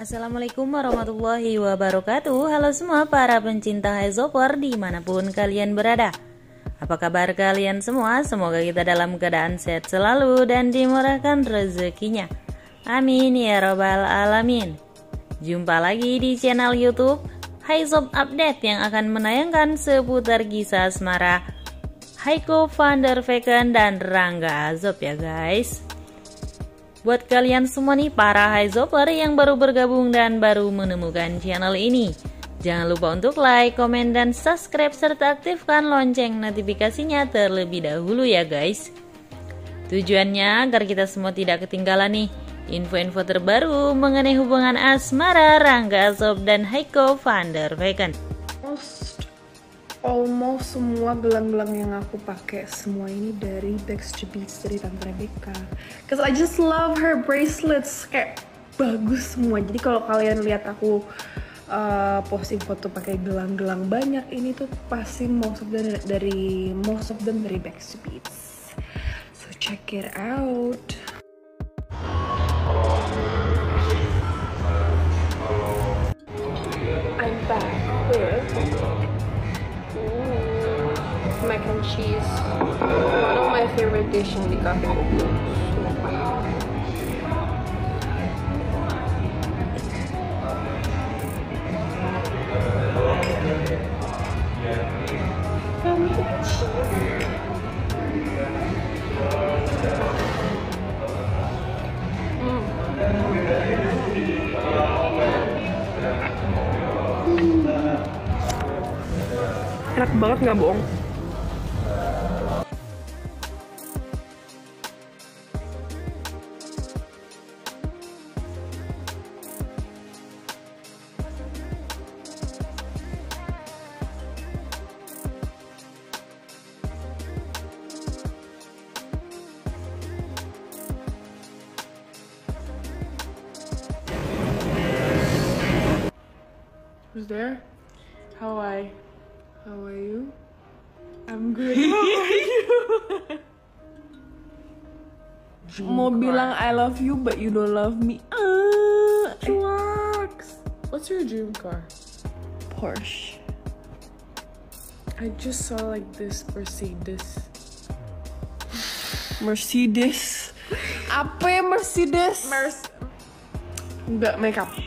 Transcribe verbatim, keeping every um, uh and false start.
Assalamualaikum warahmatullahi wabarakatuh. Halo semua para pencinta Highzopper dimanapun kalian berada. Apa kabar kalian semua? Semoga kita dalam keadaan sehat selalu dan dimurahkan rezekinya. Amin ya robbal alamin. Jumpa lagi di channel YouTube Highzop Update yang akan menayangkan seputar kisah asmara Heiko van der Vecken dan Rangga Azob ya guys. Buat kalian semua nih para Highzopper yang baru bergabung dan baru menemukan channel ini, jangan lupa untuk like, komen, dan subscribe serta aktifkan lonceng notifikasinya terlebih dahulu ya guys. Tujuannya agar kita semua tidak ketinggalan nih info-info terbaru mengenai hubungan asmara Rangga Azob dan Heiko van der Vecken. Almost semua gelang-gelang yang aku pakai semua ini dari Backstreet Beats, dari Tante Rebecca. Cause I just love her bracelets, kayak bagus semua. Jadi kalau kalian lihat aku uh, posting foto pakai gelang-gelang banyak, ini tuh pasti most of them dari most of them dari Backstreet Beats. So check it out. I'm back with mac and cheese, one of my favorite dishes di Cafe Mobil. Enak banget, nggak bohong. Who's there? How are I? How are you? I'm good. How are you? Mau bilang I love you but you don't love me. Ah, Trucks. What's your dream car? Porsche. I just saw like this Mercedes. Mercedes. Apa ya Mercedes? Mers. Enggak, makeup.